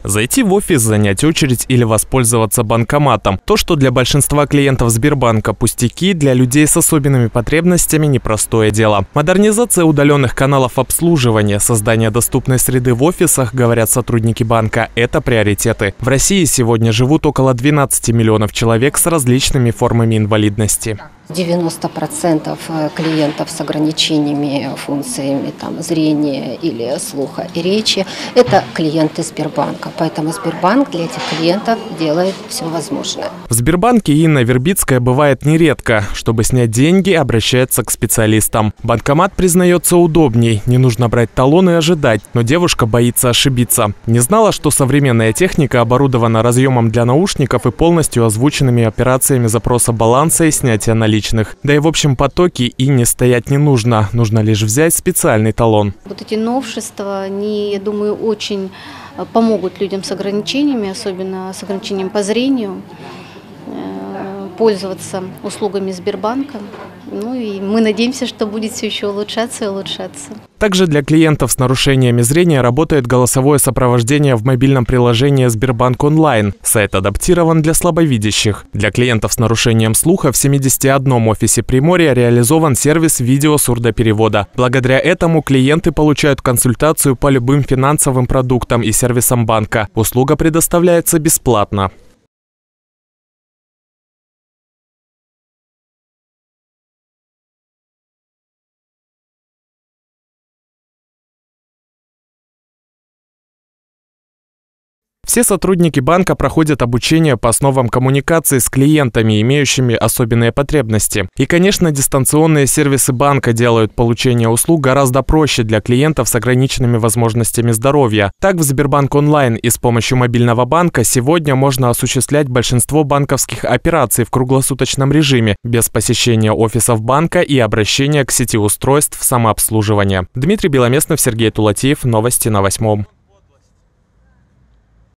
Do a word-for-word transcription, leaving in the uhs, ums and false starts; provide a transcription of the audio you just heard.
Зайти в офис, занять очередь или воспользоваться банкоматом. То, что для большинства клиентов Сбербанка пустяки, для людей с особенными потребностями непростое дело. Модернизация удаленных каналов обслуживания, создание доступной среды в офисах, говорят сотрудники банка, это приоритеты. В России сегодня живут около двенадцати миллионов человек с различными формами инвалидности. девяносто процентов клиентов с ограничениями, функциями там, зрения или слуха и речи – это клиенты Сбербанка. Поэтому Сбербанк для этих клиентов делает все возможное. В Сбербанке Инна Вербицкая бывает нередко. Чтобы снять деньги, обращается к специалистам. Банкомат, признается, удобней. Не нужно брать талон и ожидать. Но девушка боится ошибиться. Не знала, что современная техника оборудована разъемом для наушников и полностью озвученными операциями запроса баланса и снятия наличных. Да и в общем потоке и не стоять не нужно. Нужно лишь взять специальный талон. Вот эти новшества, они, я думаю, очень помогут людям с ограничениями, особенно с ограничением по зрению, пользоваться услугами Сбербанка. Ну и мы надеемся, что будет все еще улучшаться и улучшаться. Также для клиентов с нарушениями зрения работает голосовое сопровождение в мобильном приложении Сбербанк онлайн. Сайт адаптирован для слабовидящих. Для клиентов с нарушением слуха в семидесяти одном офисе Приморья реализован сервис видео-сурдоперевода. Благодаря этому клиенты получают консультацию по любым финансовым продуктам и сервисам банка. Услуга предоставляется бесплатно. Все сотрудники банка проходят обучение по основам коммуникации с клиентами, имеющими особенные потребности. И, конечно, дистанционные сервисы банка делают получение услуг гораздо проще для клиентов с ограниченными возможностями здоровья. Так, в Сбербанк онлайн и с помощью мобильного банка сегодня можно осуществлять большинство банковских операций в круглосуточном режиме, без посещения офисов банка и обращения к сети устройств самообслуживания. Дмитрий Беломестнов, Сергей Тулатиев. Новости на восьмом.